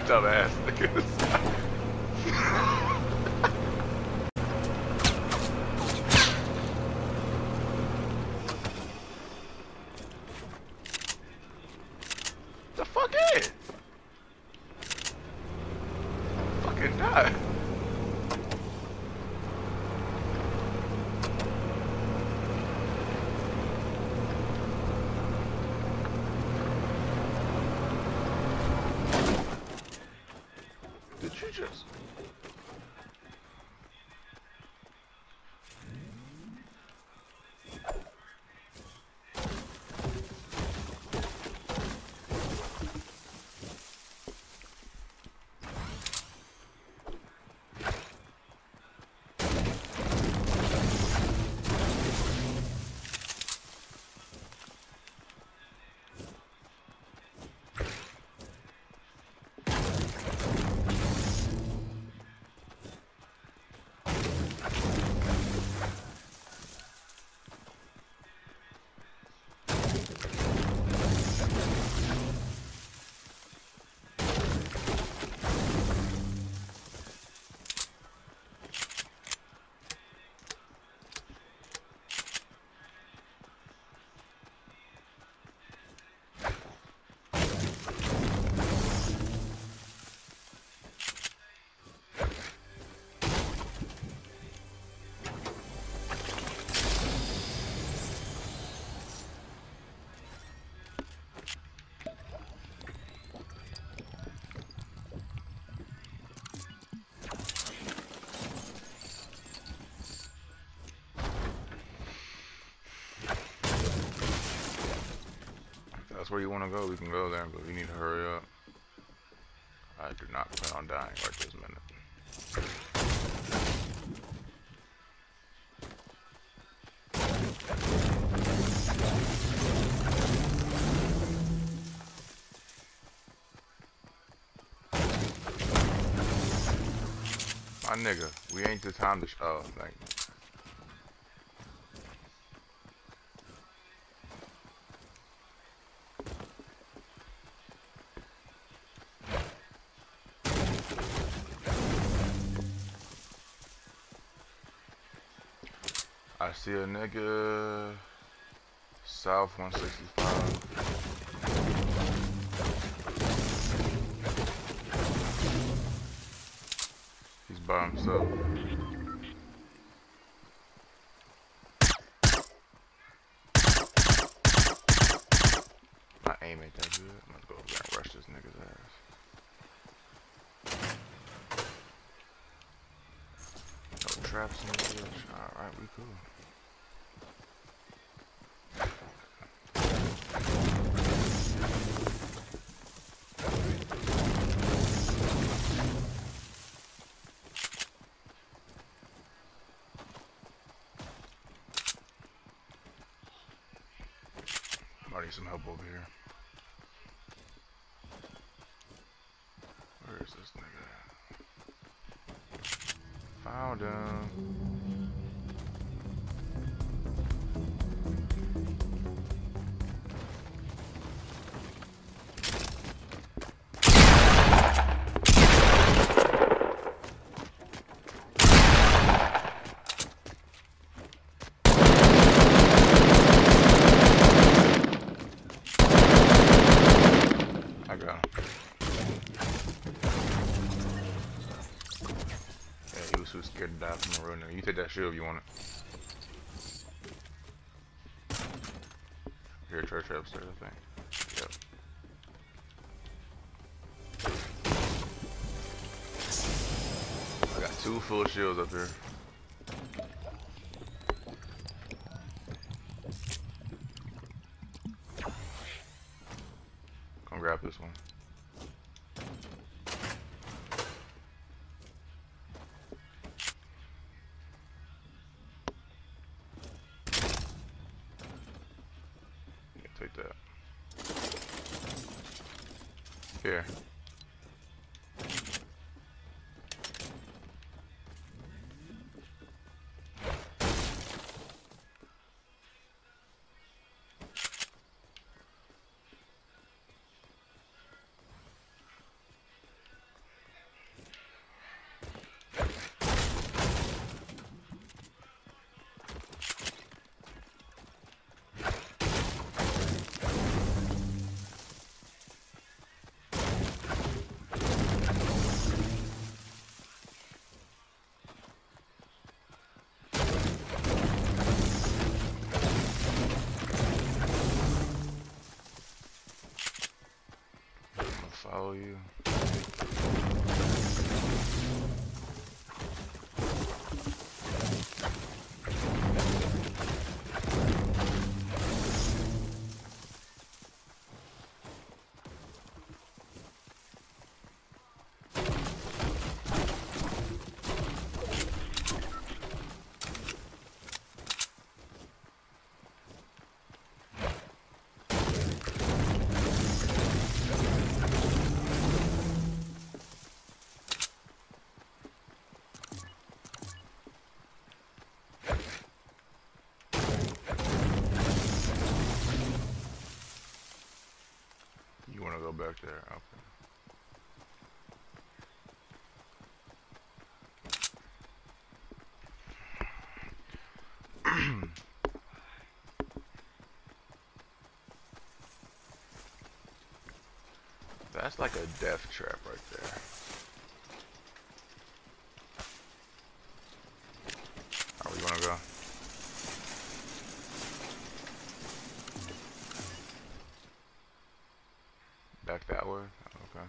Dumbass niggas. The fuck is? Fucking die. Did you just? That's where you want to go, we can go there, but we need to hurry up. I do not plan on dying right this minute. My nigga, we ain't the time to oh, thank you. I see a nigga south 165. He's by himself. My aim ain't that good. I'm gonna go over there and rush this nigga's ass. No traps in this bitch. Alright, we cool. I need some help over here. Where is this nigga at? Found him. I got him. Yeah, he was too scared to die from a real nigga. You take that shield if you want it. Here, church upstairs, I think. Yep. I got 2 full shields up here. Come grab this one. Yeah, take that. Here. you. You want to go back there? Okay. That's like a death trap right there. Are we gonna go? Back that way? Okay.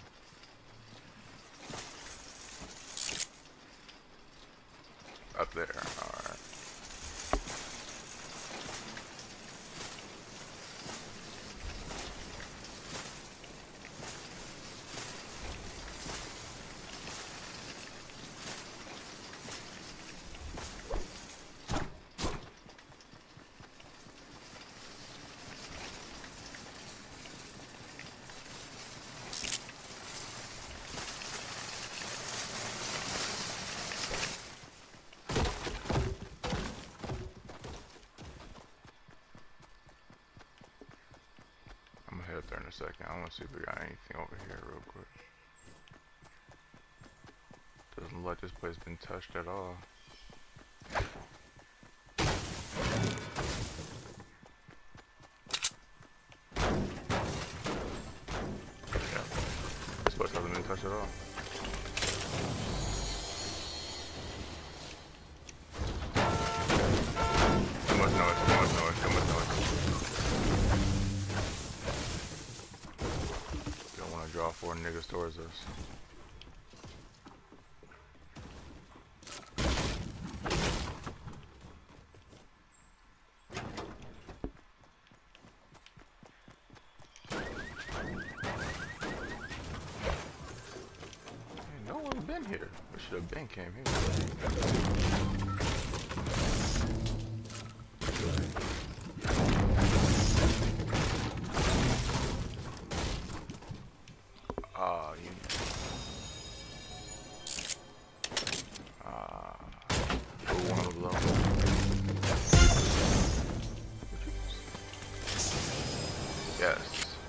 Up there, alright. I'm gonna head up there in a second. I wanna see if we got anything over here real quick. Doesn't look like this place been touched at all. Yeah, this place hasn't been touched at all. Too much noise, too much noise, too much noise. Don't wanna draw 4 niggas towards us. Here. We should have been came here. You. One of them. Yes.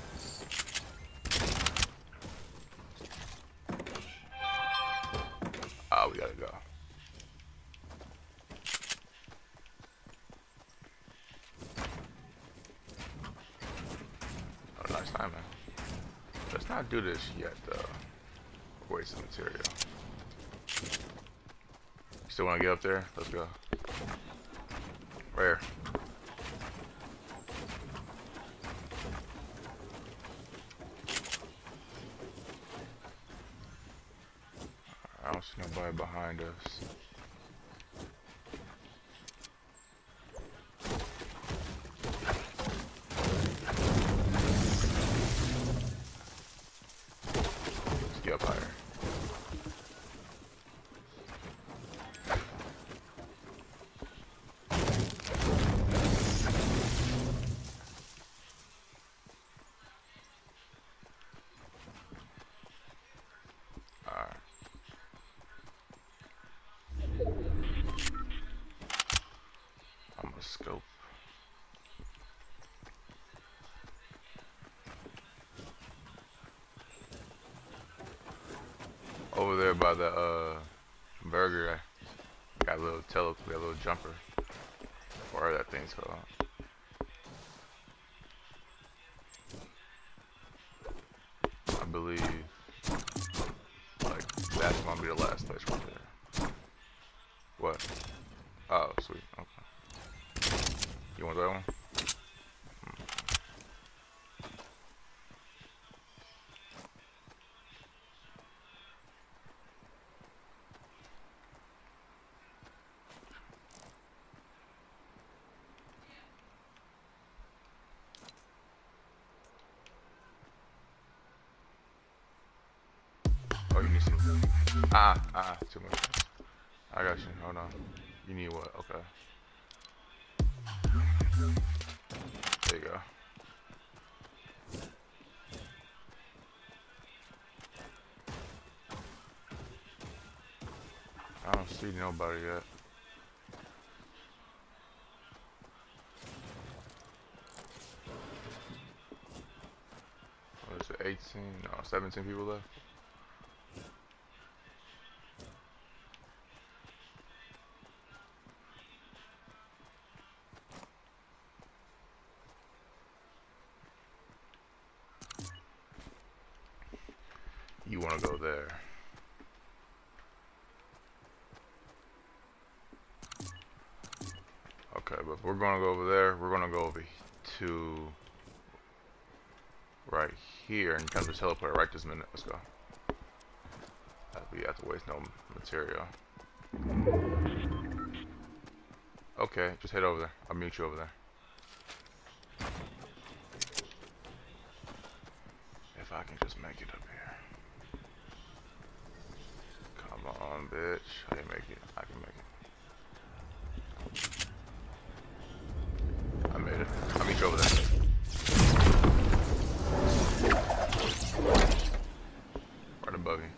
We gotta go. Oh, nice time, man. Let's not do this yet, though. Waste of material. Still wanna get up there? Let's go. Where? I don't see nobody behind us. Let's get up higher. Scope. Over there by the burger, I got a little got a little jumper. Whatever that thing's called. I believe like that's gonna be the last place right there. What? Oh, sweet. Okay. You want that one? Oh, you need some. Too much. I got you. Hold on. You need what? Okay. There you go. I don't see nobody yet. What is it? 18? No, 17 people left. You want to go there. Okay, but if we're going to go over there, we're going to go over to right here and kind of just teleport right this minute. Let's go. We have to waste no material. Okay, just head over there. I'll mute you over there. If I can just make it up here. Come on, bitch. I can make it. I can make it. I made it. I'll meet you over there. Right above you.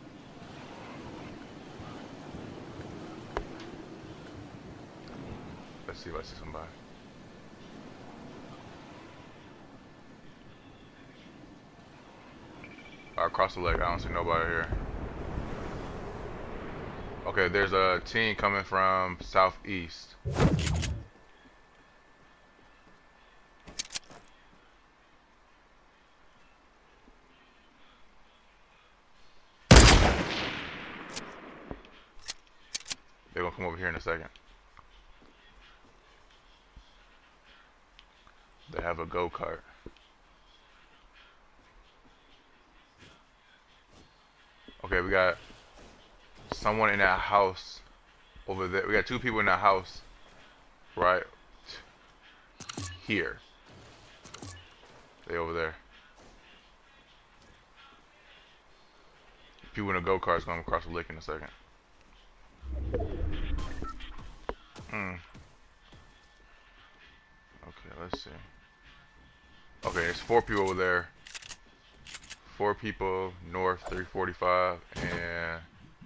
Let's see if I see somebody. Across the lake, I don't see nobody here. Okay, there's a team coming from southeast. They're gonna come over here in a second. They have a go-kart. Okay, we got someone in that house over there. We got two people in that house right here. They over there. People in a go-kart's going across the lake in a second. Okay, let's see. Okay, there's 4 people over there. 4 people north 345 and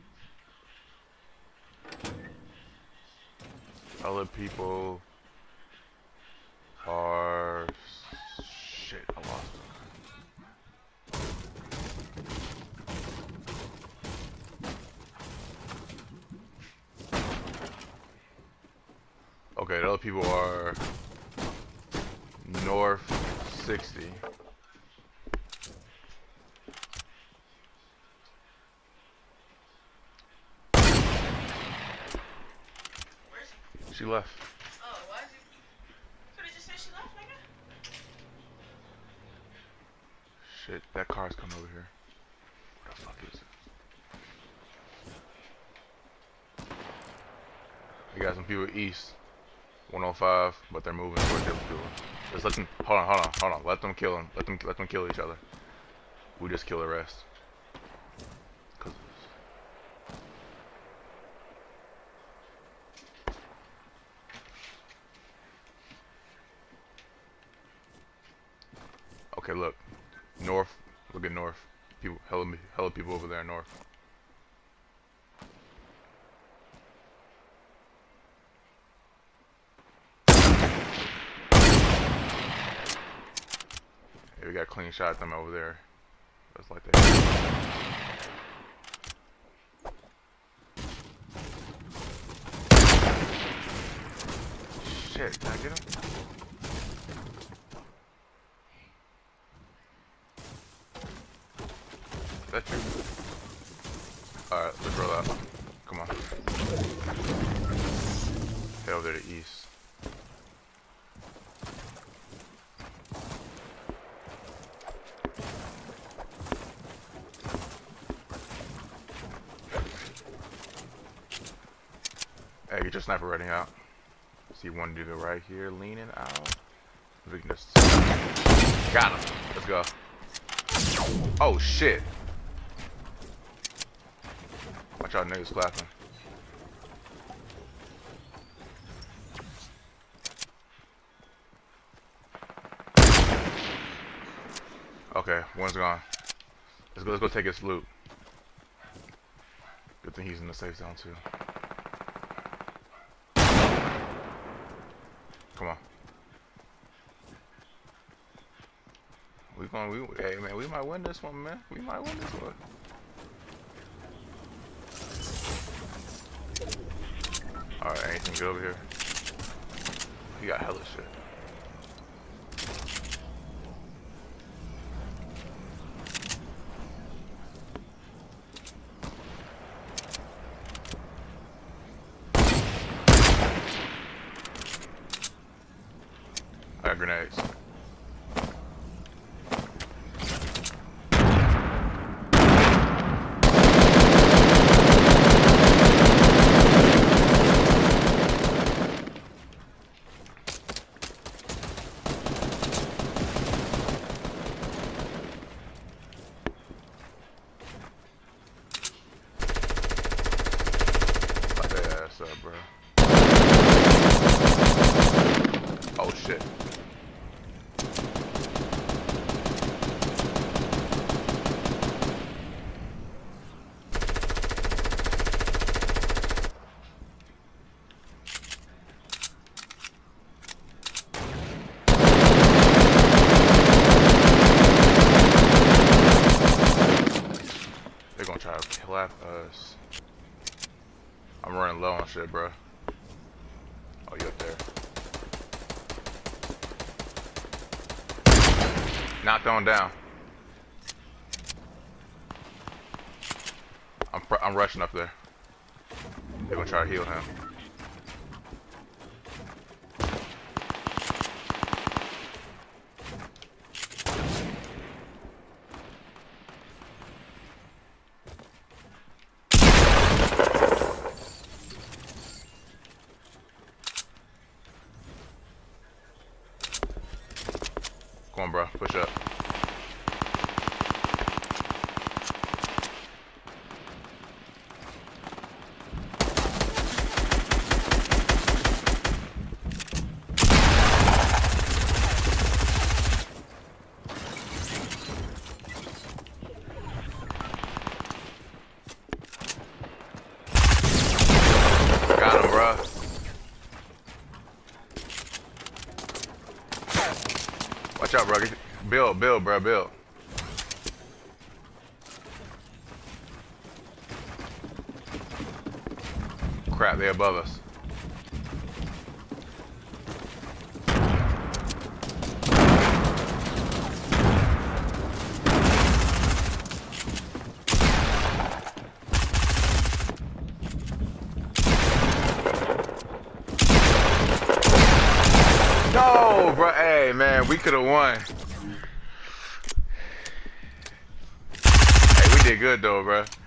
other people are shit. I lost them. Okay, the other people are north 60. She left. Oh, why did you? So did you say she left, nigga? Shit, that car's coming over here. What the fuck is it? We got some people east. 105, but they're moving towards the other people. Just let them. Hold on. Let them kill them. Let them kill each other. We just kill the rest. Okay, look. North. Look at north. People, hella people over there north. Yeah, we got a clean shot at them over there. Just like that. Shit, can I get him? Is that you? Alright, let's roll out. Come on. Head over there to east. Hey, get your sniper ready out. See one dude right here leaning out. We can just got him. Let's go. Oh shit. Watch out, niggas clapping. Okay, one's gone. Let's go take his loot. Good thing he's in the safe zone too. Come on. Hey man, we might win this one, man. We might win this one. Alright, anything good over here? He got hella shit. I got grenades. Fuck that ass up, bro. Oh shit. They're gonna try to clap us. I'm running low on shit, bro. Oh, you up there? Knocked on down. I'm rushing up there. They're gonna try to heal him. Come on, bro. Push up. Got him, bro. Watch out, bro. Build, bro. Build. Crap, they're above us. No, bro. Hey, man, we could have won. Hey, we did good though, bro.